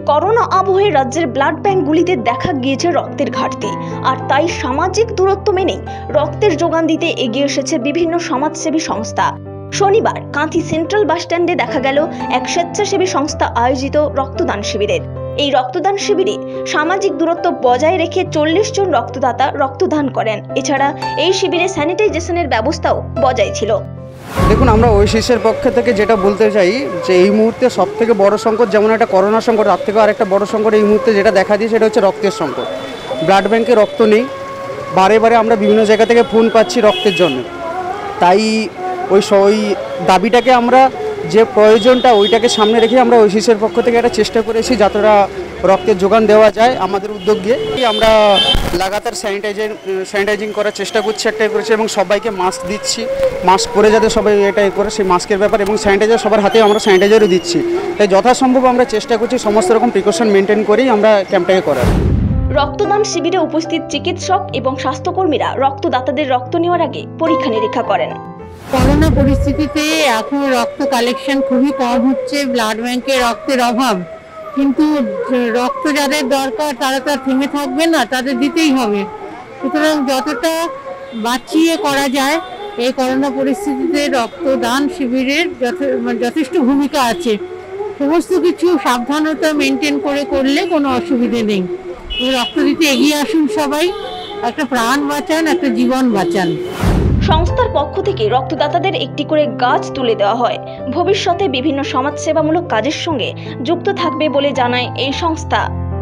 Corona আবহে রাজ্যের blood ব্যাঙ্কগুলিতে দেখা গিয়েছে রক্তের ঘাটতি, আর তাই সামাজিক দূরত্ব মেনেই রক্তের যোগান দিতে এগিয়ে এসেছে বিভিন্ন সমাজসেবী সংস্থা। শনিবার কাঁথি সেন্ট্রাল বাস স্ট্যান্ডে দেখা গেল এক স্বেচ্ছাসেবী সংস্থা আয়োজিত রক্তদান শিবিরের। এই রক্তদান শিবিরে সামাজিক দূরত্ব বজায় রেখে 40 জন রক্তদাতা রক্তদান করেন। এছাড়া এই শিবিরে স্যানিটাইজেশনের ব্যবস্থাও বজায় ছিল। দেখুন, আমরা ওয়েসিসের পক্ষ থেকে যেটা বলতে চাই যে এই মুহূর্তে সবথেকে বড় সংকট, যেমন একটা করোনা সংকট, তার থেকেও আরেকটা বড় সংকট এই মুহূর্তে যেটা দেখা দিয়েছে সেটা হচ্ছে রক্তের সংকট। ব্লাড ব্যাঙ্কে রক্ত নেই, বারে বারে আমরা বিভিন্ন জায়গা থেকে ফোন পাচ্ছি রক্তের জন্য। তাই ওই দাবিটাকে আমরা যে প্রয়োজনটা ওইটাকে সামনে রেখে আমরা ওয়েসিসের পক্ষ থেকে একটা চেষ্টা করেছি যতটা রক্তের যোগান দেওয়া যায় আমাদের উদ্যোগ দিয়ে। আমরা লাগাতার স্যানিটাইজিং করার চেষ্টা করছি এবং সবাইকে মাস্ক দিচ্ছি, মাস্ক পরে যাতে সবাই এটাই করে সেই মাস্কের ব্যাপার, এবং স্যানিটাইজার সবার হাতে আমরা স্যানিটাইজারও দিচ্ছি। তাই যথাসম্ভব আমরা চেষ্টা করছি সমস্ত রকম প্রিকশন মেনটেন করেই আমরা ক্যাম্পটাকে করার। রক্তদান শিবিরে উপস্থিত চিকিৎসক এবং স্বাস্থ্যকর্মীরা রক্তদাতাদের রক্ত নেওয়ার আগে পরীক্ষা নিরীক্ষা করেন। করোনা পরিস্থিতিতে এখন রক্ত কালেকশন খুবই কম হচ্ছে, ব্লাড ব্যাংকে রক্তের অভাব, কিন্তু রক্ত যাদের দরকার তারা তো থেমে থাকবে না, তাদের দিতেই হবে। সুতরাং যতটা বাঁচিয়ে করা যায় এই করোনা পরিস্থিতিতে রক্তদান শিবিরের যথেষ্ট ভূমিকা আছে। সমস্ত কিছু সাবধানতা মেনটেন করে করলে কোনো অসুবিধে নেই। রক্ত দিতে এগিয়ে আসুন সবাই, একটা প্রাণ বাঁচান, একটা জীবন বাঁচান। সংস্থার পক্ষ থেকে রক্তদাতাদের একটি করে গাছ তুলে দেওয়া হয়। ভবিষ্যতে বিভিন্ন সমাজসেবামূলক কাজের সঙ্গে যুক্ত থাকবে বলে জানায় এই সংস্থা।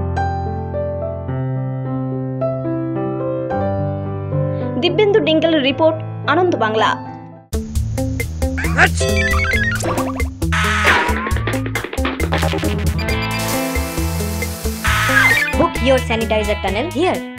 দিব্যেন্দু ডিঙ্গলের report, Ananda Bangla. Book your sanitizer tunnel here.